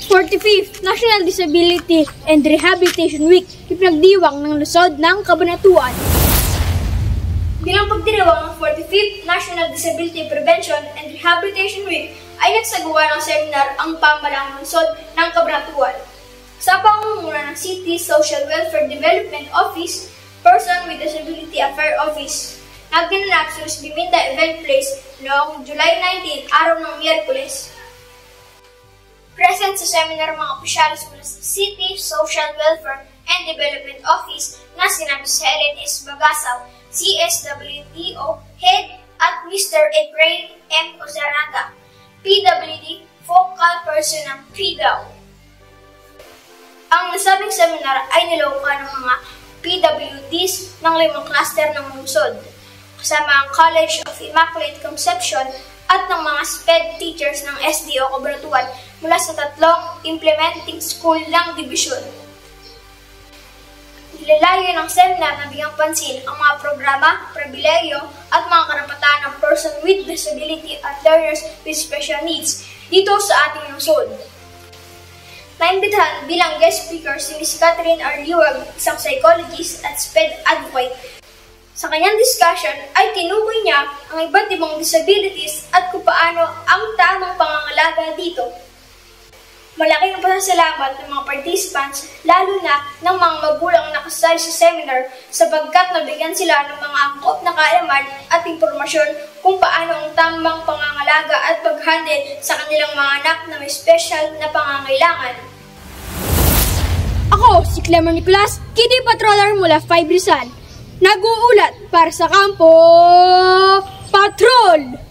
45th National Disability and Rehabilitation Week, ipinagdiwang ng Lungsod ng Cabanatuan. Bilang pagdiriwang ng 45th National Disability Prevention and Rehabilitation Week ay nagsagawa ng seminar ang pamahalaang lungsod ng Cabanatuan. Sa pangunguna ng City Social Welfare Development Office, Person with Disability Affairs Office, nagganap sa Biminda Event Place noong July 19, araw ng Miyerkules. Present sa seminar mga opisyalis mula sa City Social Welfare and Development Office na sina Ms. Helen S. Bagasaw, CSWDO Head at Mr. Efrain M. Ozaraga, PWD Focal Person ng PDAW. Ang nasabing seminar ay nilaukan ng mga PWDs ng 5 cluster ng lungsod, kasama ang College of Immaculate Conception at ng mga SPED teachers ng SDO Cabanatuan mula sa 3 implementing school ng dibisyon. Nilalayo ng seminar na bigyang pansin ang mga programa, pribileyo at mga karapatan ng person with disability at learners with special needs dito sa ating lungsod. Naimbitahan bilang guest speaker si Ms. Catherine R. Liwag, isang psychologist at SPED advocate. Sa kanyang discussion ay tinukoy niya ang iba't ibang disabilities at kung paano ang tamang pangangalaga dito. Malaking pasasalamat ng mga participants, lalo na ng mga magulang na kasali sa seminar sapagkat nabigyan sila ng mga angkop na kaalaman at impormasyon kung paano ang tamang pangangalaga at pag-handle sa kanilang mga anak na may special na pangangailangan. Ako, si Clemar Nicolas, Kiddie Patroller mula 5 Rizal. Nag-uulat para sa Kampo Patrol!